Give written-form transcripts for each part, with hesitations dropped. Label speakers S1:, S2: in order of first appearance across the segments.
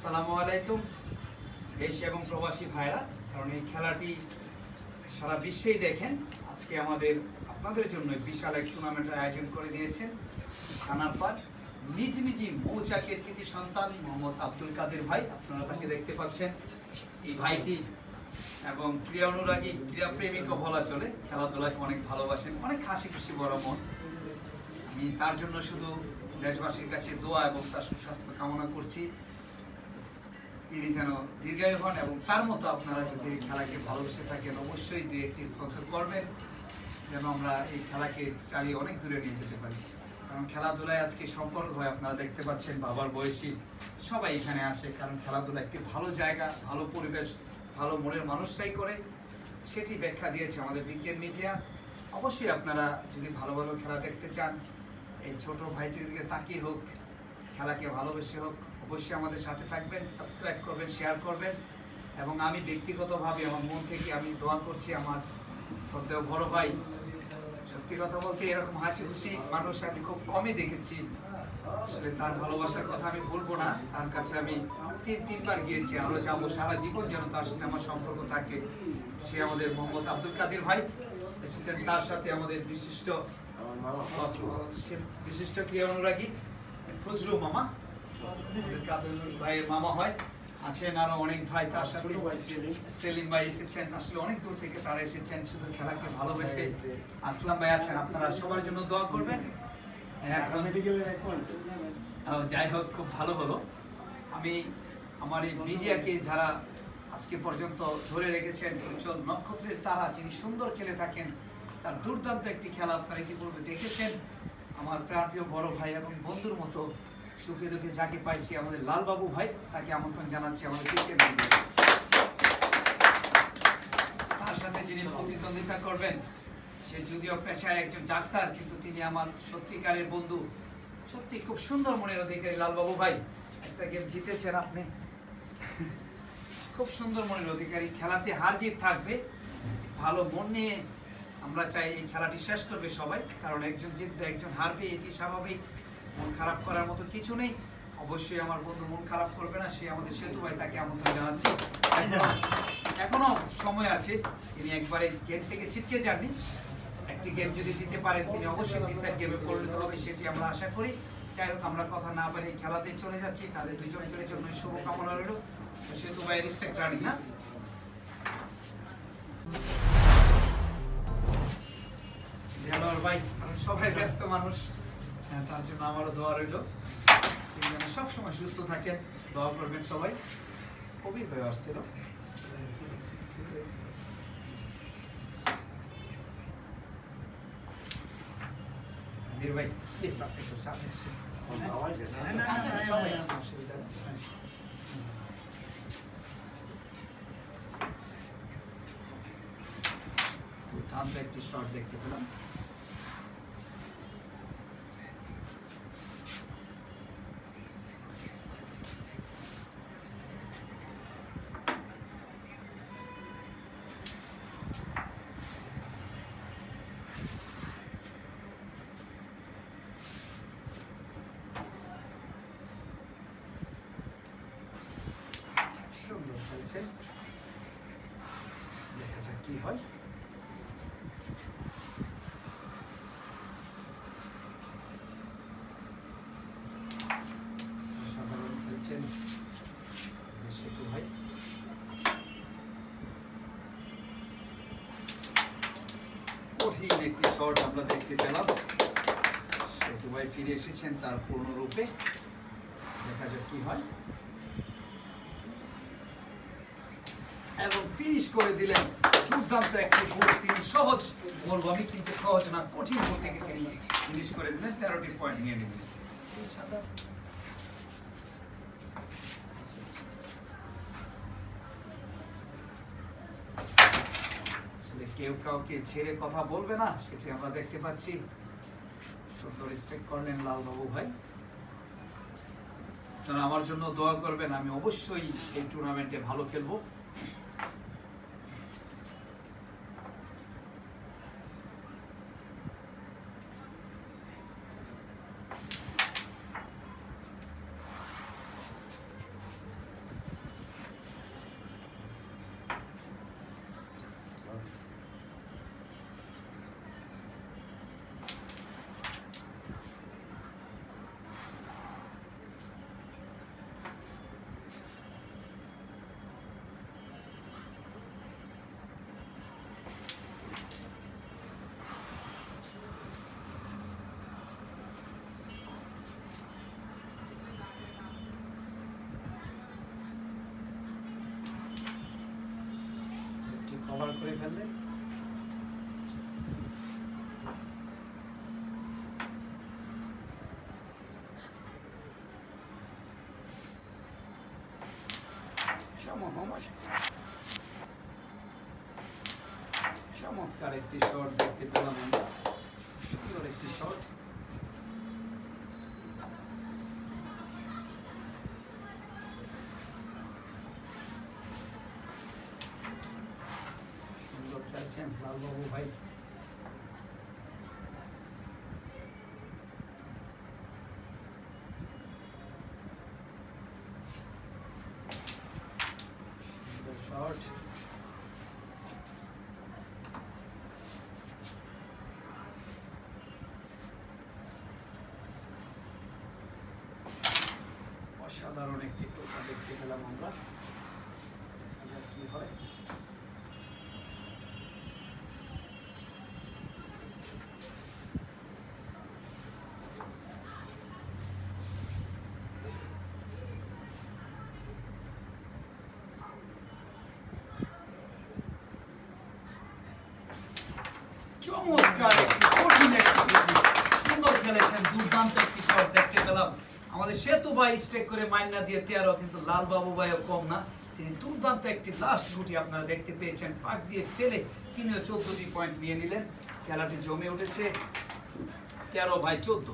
S1: আসসালামু আলাইকুম দেশ এবং প্রবাসী ভাইরা, কারণ এই খেলাটি সারা বিশ্বেই দেখেন। আজকে আপনাদের জন্য বিশাল এক টুর্নামেন্টের আয়োজন করে দিয়েছেন খানারপাড় মিজমিজি মৌচাকের কৃতি সন্তান মোহাম্মদ আব্দুল কাদের ভাই। আপনারা তাকে দেখতে পাচ্ছেন। এই ভাইটি এবং ক্রীড়া অনুরাগী, ক্রীড়া প্রেমিকও বলা চলে, খেলাধুলাকে অনেক ভালোবাসেন, অনেক হাসি খুশি বড় মন। আমি তার জন্য শুধু দেশবাসীর কাছে দোয়া এবং তার সুস্বাস্থ্য কামনা করছি। তিনি যেন দীর্ঘায়ু হন এবং তার মতো আপনারা যদি খেলাকে ভালোবেসে থাকেন অবশ্যই দুই একটি স্পন্সর করবেন, যেন আমরা এই খেলাকে চালিয়ে অনেক দূরে নিয়ে যেতে পারি। কারণ খেলাধুলায় আজকে সম্পর্ক হয়, আপনারা দেখতে পাচ্ছেন বাবার বয়সী সবাই এখানে আসে, কারণ খেলাধুলা একটি ভালো জায়গা, ভালো পরিবেশ, ভালো মনের মানুষরাই করে। সেটি ব্যাখ্যা দিয়েছে আমাদের বিজ্ঞান মিডিয়া। অবশ্যই আপনারা যদি ভালো ভালো খেলা দেখতে চান, এই ছোট ভাইটির দিকে তাকিয়ে হোক, খেলাকে ভালোবেসে হোক, অবশ্যই আমাদের সাথে থাকবেন, সাবস্ক্রাইব করবেন, শেয়ার করবেন। এবং আমি ব্যক্তিগতভাবে আমার মন থেকে আমি দোয়া করছি আমার শ্রদ্ধেয় বড় ভাই। সত্যি কথা বলতে এরকম হাসি খুশি মানুষ আমি খুব কমই দেখেছি। আসলে তার ভালোবাসার কথা আমি বলবো না। তার কাছে আমি তিনবার গিয়েছি, আরও যাবো, সারা জীবন যেন তার সাথে আমার সম্পর্ক থাকে। সে আমাদের মোহাম্মদ আব্দুল কাদের ভাই এসেছেন, তার সাথে আমাদের বিশিষ্ট ক্রীড়া অনুরাগী ফজলু মামা, কাদের ভাইয়ের মামা হয়, আছেন আরো অনেক ভাই, তার সাথে সেলিম ভাই এসেছেন। আসলে অনেক দূর থেকে তারা এসেছেন শুধু খেলাকে ভালোবেসে। আসলাম ভাই আছেন, আপনারা সবার জন্য দোয়া করবেন। যাই হোক, খুব ভালো হলো। আমি আমার এই মিডিয়াকে যারা আজকে পর্যন্ত ধরে রেখেছেন, উজ্জ্বল নক্ষত্রের তারা যিনি সুন্দর খেলে থাকেন, তার দুর্দান্ত একটি খেলা আপনারা ইতিপূর্বে দেখেছেন। আমার প্রাণপ্রিয় বড় ভাই এবং বন্ধুর মতো সুখে দুঃখে যাকে পাইছি আমাদের লালবাবু ভাই, তাকে আমন্ত্রণ জানাচ্ছি আমাদের ক্রিকেট মিডিয়া। তার সাথে যিনি প্রতিদ্বন্দ্বিতা করবেন, সে যদিও পেশায় একজন ডাক্তার, কিন্তু তিনি আমার সত্যিকারের বন্ধু, সত্যি খুব সুন্দর মনের অধিকারী লালবাবু ভাই। একটা গেম জিতেছেন আপনি, খুব সুন্দর মনের অধিকারী। খেলাতে হার জিত থাকবে, ভালো মন নিয়ে আমরা চাই এই খেলাটি শেষ করবে সবাই, কারণ একজন জিতবে একজন হারবে, এটি স্বাভাবিক। মন খারাপ করার মতো কিছু নেই। অবশ্যই আমার বন্ধু মন খারাপ করবে না, সে আমাদের সেতু ভাই, তাকে আমন্ত্রণ জানাচ্ছি। এখনো সময় আছে, তিনি একবারে গেম থেকে ছিটকে যাননি। একটি গেম যদি জিতে পারেন তিনি অবশ্যই ডিসাইড গেমে পরিণত হবে, সেটি আমরা আশা করি। যাই হোক, আমরা কথা না বলে খেলাতে চলে যাচ্ছি। তাদের দুজনের জন্য শুভকামনা রইল। সেতু ভাইয়ের স্ট্রাইক রানিং না ভাই, সবাই ব্যস্ত মানুষ, তার জন্য আমারও দোয়া রইল। তিনি যেন সবসময় সুস্থ থাকেন, দোয়া করবেন সবাই। কবির ভাই আসছিল, ভাই দুর্দান্ত একটি শট দেখতে পেলাম। সুন্দর খেলছে, দেখা যাক কি হয়। সাধারণ খেলছেন সেতু ভাই। কঠিন একটি শট আমরা দেখতে পেলাম। সেতু ভাই ফিরে এসেছেন তার পূর্ণ রূপে, দেখা যাক কি হয়। এবং ফিনিশ করে দিলেন দুর্দান্ত একটি গোল। তিনি সহজ বলবো আমি, কিন্তু সহজ না, কঠিন গোল থেকে তিনি ফিনিশ করে দিলেন, 13টি পয়েন্ট নিয়ে নেবেন। আসলে কেউ কাউকে ছেড়ে কথা বলবে না, সেটি আমরা দেখতে পাচ্ছি। সুন্দর স্ট্রাইক করলেন লালবাবু ভাই। আপনারা আমার জন্য দোয়া করবেন, আমি অবশ্যই এই টুর্নামেন্টে ভালো খেলবো। করে ফেললেন। চমৎকার একটি শট দেখতে পেলাম আমরা, সুন্দর একটি শট। সুন্দর খেলছেন লালবাবু ভাই। সুন্দর শট। অসাধারণ একটি টোকা দেখতে পেলাম আমরা, কি হয়। চমৎকার একটি কঠিন একটি সুন্দর খেলেছেন, দুর্দান্ত একটি শট দেখতে পেলাম। আমাদের সেতু ভাই স্ট্রেক করে মাইনা দিয়ে 13, কিন্তু লালবাবু ভাইও কম না, তিনি দুর্দান্ত একটি লাস্ট গুটি আপনারা দেখতে পেয়েছেন, ফাঁক দিয়ে ফেলে তিনিও 14টি পয়েন্ট নিয়ে নিলেন। খেলাটি জমে উঠেছে, 13 ভাই 14।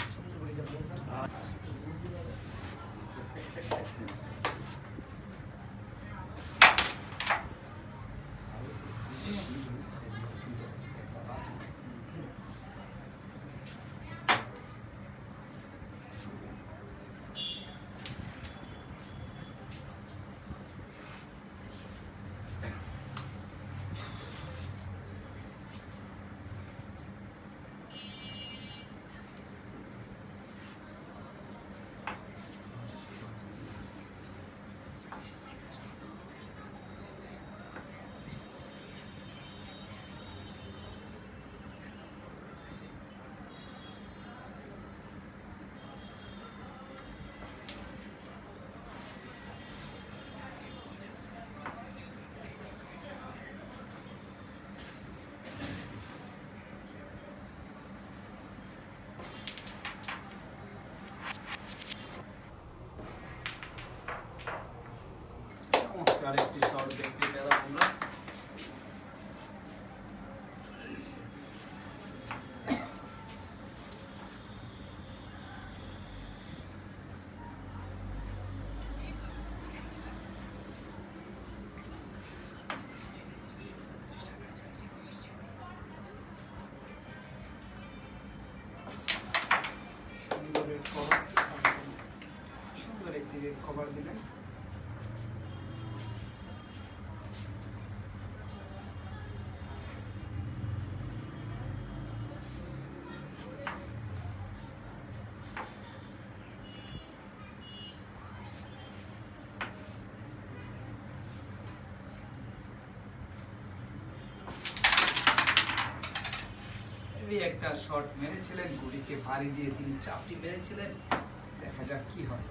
S1: আরেকটি শট দেখতে পেলাম আমরা। সুন্দর একটি রেড কভার দিলেন। একটা শট মেরেছিলেন, গুলিকে ভারী দিয়ে তিনি চাপটি মেরেছিলেন, দেখা যাক কি হয়।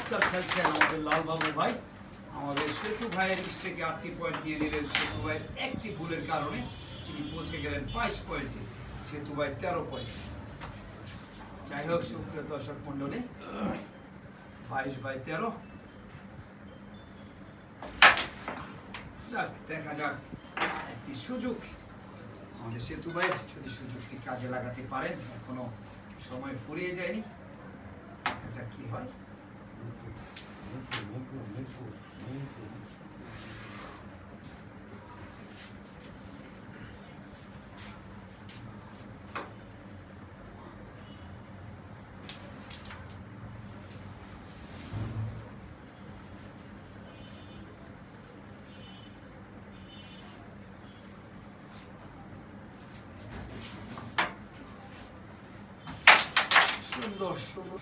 S1: চমৎকার খেলছেন আমাদের লালবাবু ভাই। আমাদের সেতু ভাইয়ের স্ট্রেকে 8টি পয়েন্ট নিয়ে নিলেন। সেতু ভাইয়ের একটি ভুলের কারণে তিনি পৌঁছে গেলেন 22 পয়েন্টে, সেতু ভাই 13 পয়েন্ট। যাই হোক সুপ্রিয় দর্শক মন্ডলী, 22/13। যাক, দেখা যাক একটি সুযোগ আমাদের সেতু ভাই, যদি সুযোগটি কাজে লাগাতে পারেন। এখনো সময় ফুরিয়ে যায়নি, দেখা যাক কি হয়। সুন্দর সুন্দর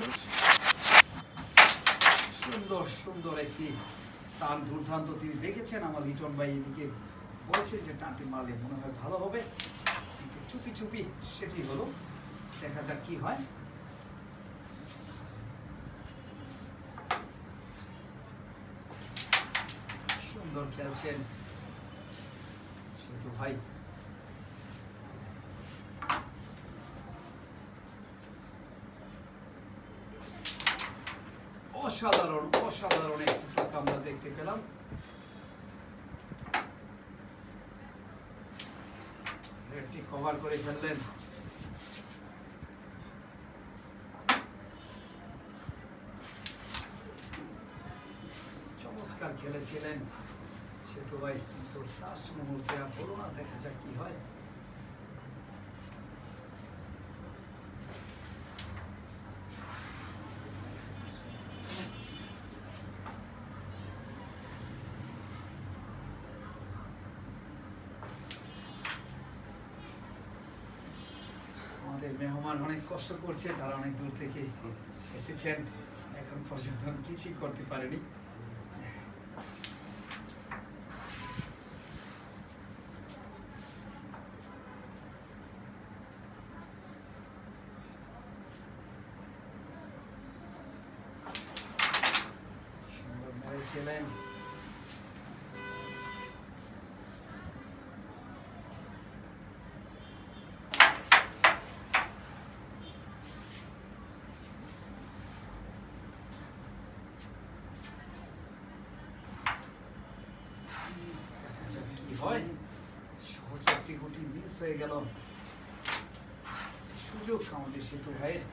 S1: সুন্দর সুন্দর একটি টান, দুর্দান্ত। তিনি দেখেছেন আমার লিটন ভাই এদিকে বলছেন যে টানটি মারলে মনে হয় ভালো হবে, কিন্তু চুপি চুপি সেটি হলো। দেখা যাক কি হয়। সুন্দর খেলছেন সেতু ভাই। অসাধারণ অসাধারণ একটি টুক আমরা দেখতে পেলাম। রেডটি কভার করে ফেললেন। চমৎকার খেলেছিলেন সেতু ভাই, কিন্তু লাস্ট মুহূর্তে আর বলো না, দেখা যাক কি হয়। আমাদের মেহমান অনেক কষ্ট করছে, তারা অনেক দূর থেকে এসেছেন, এখন পর্যন্ত আমি কিছুই করতে পারিনি। সুন্দর মেরেছিলেন। হয় সহজ একটি গুটি মিস হয়ে গেল। সুযোগ আমাদের সেতু ভাইয়ের।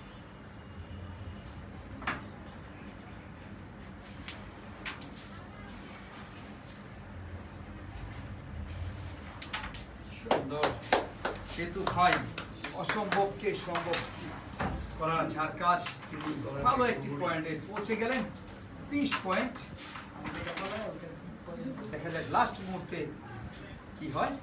S1: সুন্দর সেতু ভাই অসম্ভবকে সম্ভব করার যার কাজ, তিনি ভালো একটি পয়েন্টে পৌঁছে গেলেন। 20 পয়েন্ট। দেখা যায় লাস্ট মুহূর্তে কি হয়।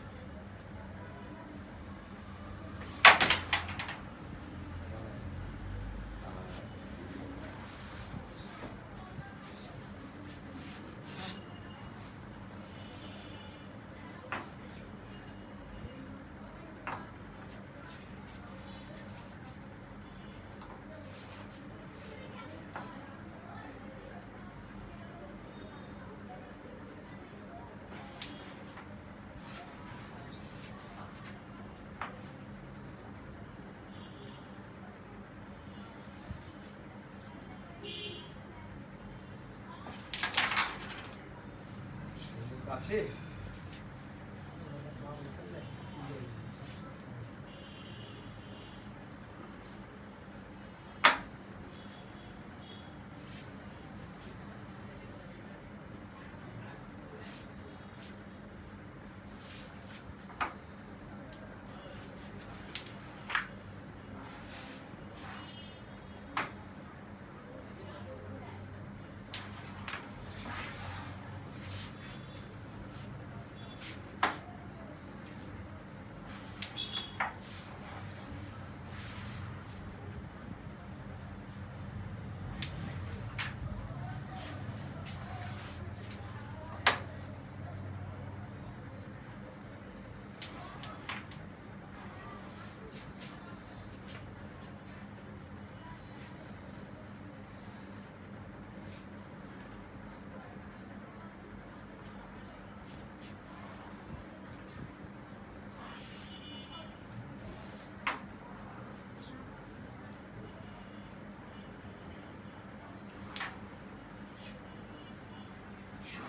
S1: আছে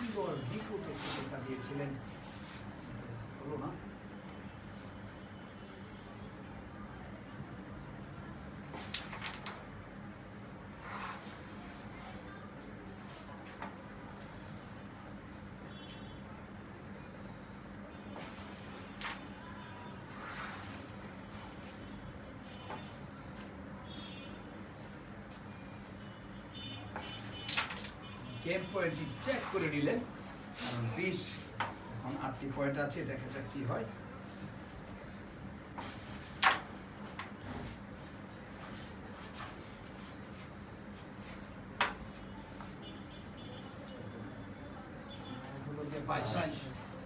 S1: সুন্দর নিখুঁত একটি টেকা দিয়েছিলেন, হলো না। গেম পয়েন্টটি চেক করে নিলেন, কারণ 20 এখন 8টি পয়েন্ট আছে, দেখা যাক কি হয়। হলো 22।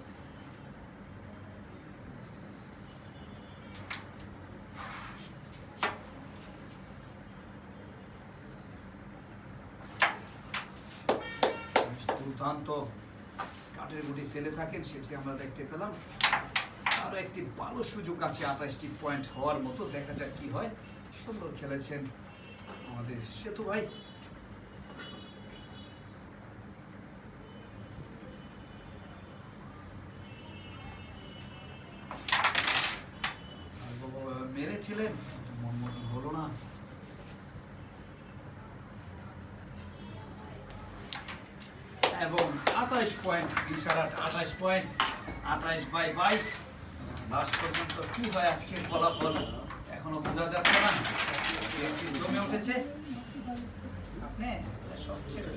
S1: দুর্দান্ত কাঠের গুটি ফেলে থাকেন, সেটি আমরা দেখতে পেলাম। আরো একটি ভালো সুযোগ আছে 28টি পয়েন্ট হওয়ার মতো, দেখা যাক কি হয়। সুন্দর খেলেছেন আমাদের সেতু ভাই। মেরেছিলেন, মন মতন হলো না। এবং 28 পয়েন্ট, 28 পয়েন্ট, 28/22। লাস্ট পর্যন্ত কি হয় আজকের ফলাফল এখনো বোঝা যাচ্ছে না, একটি জমে উঠেছে। আপনি সব ছেড়ে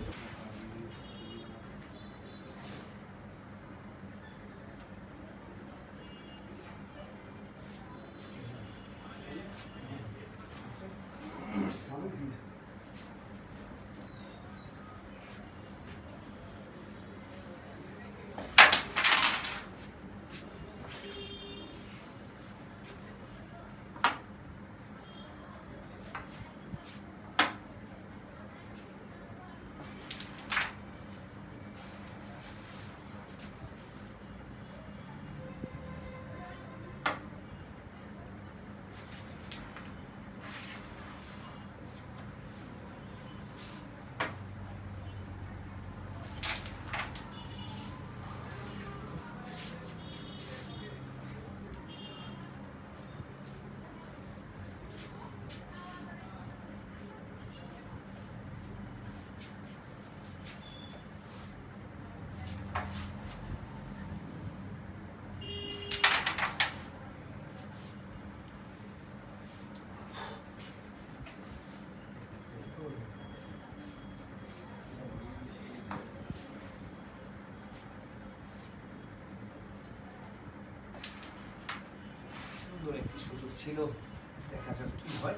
S1: সুন্দর একটি সুযোগ ছিল, দেখা যাক কি হয়।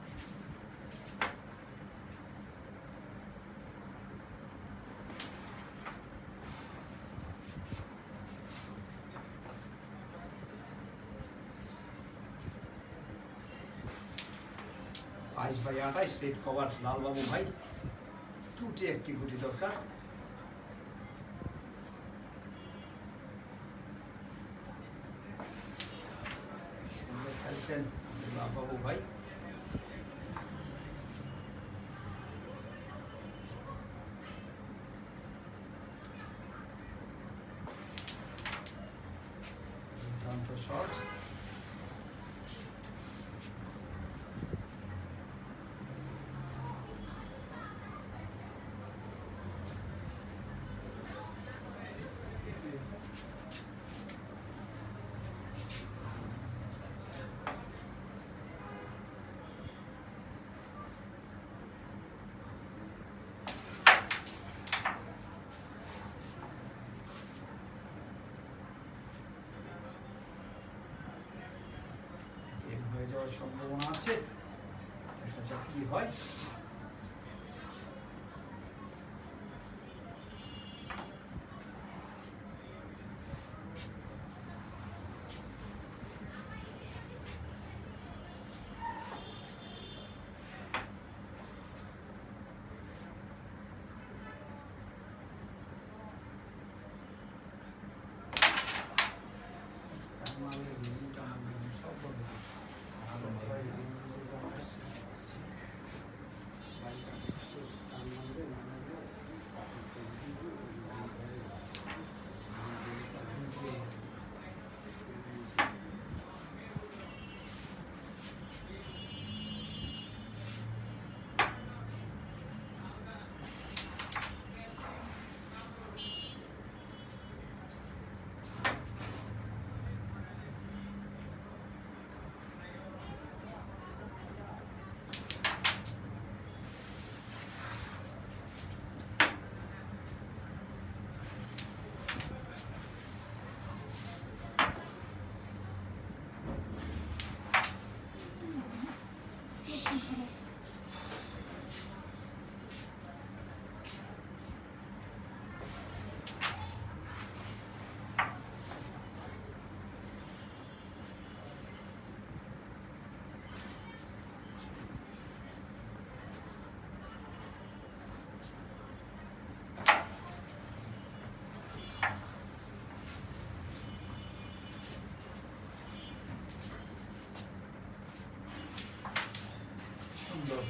S1: বাই 28 সেট কভার লালবাবু ভাই, দুটি একটি গুটি দরকার। সুন্দর খেলছেন লালবাবু ভাই। দুর্দান্ত শট। হয়ে যাওয়ার সম্ভাবনা আছে, দেখা যাক কি হয়।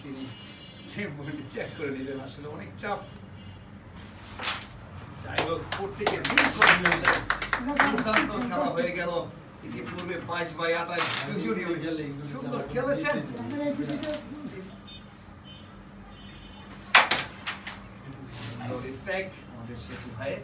S1: তিনি গেম বোর্ডে চেক করে নিলেন, আসলে অনেক চাপ। যাই হোক, প্রত্যেকে দুর্দান্ত খেলা হয়ে গেল। ইতিপূর্বে 22/28 দুজনই সুন্দর খেলেছেন। স্ট্রাইক আমাদের সেতু ভাইয়ের।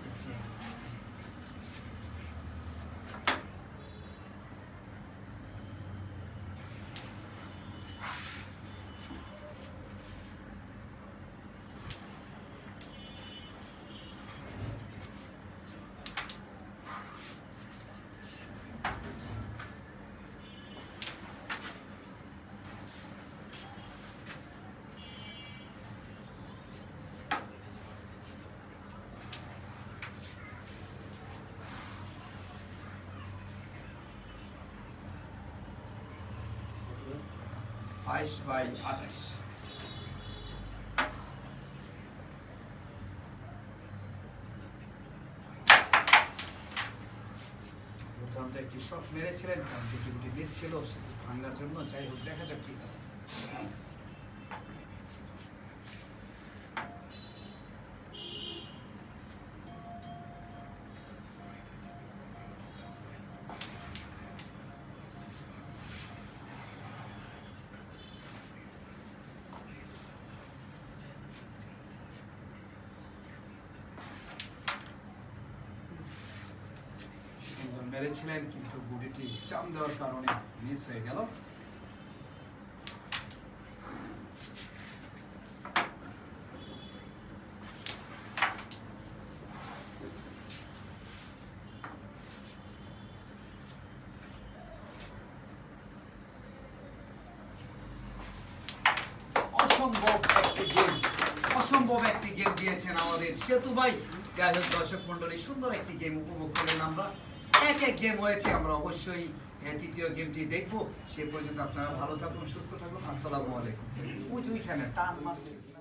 S1: দুর্দান্ত একটি শট মেরেছিলেন, কারণ দুটি মিস ছিল সেটি ভাঙার জন্য। যাই হোক, দেখা যাক কি হয়। মেরেছিলেন, কিন্তু গুটিটি চাম দেওয়ার কারণে মিস হয়ে গেল। অসম্ভব একটি গেম দিয়েছেন আমাদের সেতু ভাই। যাই হোক, দর্শক মন্ডলী, সুন্দর একটি গেম উপভোগ করলেন আমরা। এক গেম হয়েছে, আমরা অবশ্যই তৃতীয় গেমটি দেখবো। সে পর্যন্ত আপনারা ভালো থাকুন, সুস্থ থাকুন। আসসালামু আলাইকুম। ওইখানে টান মারতে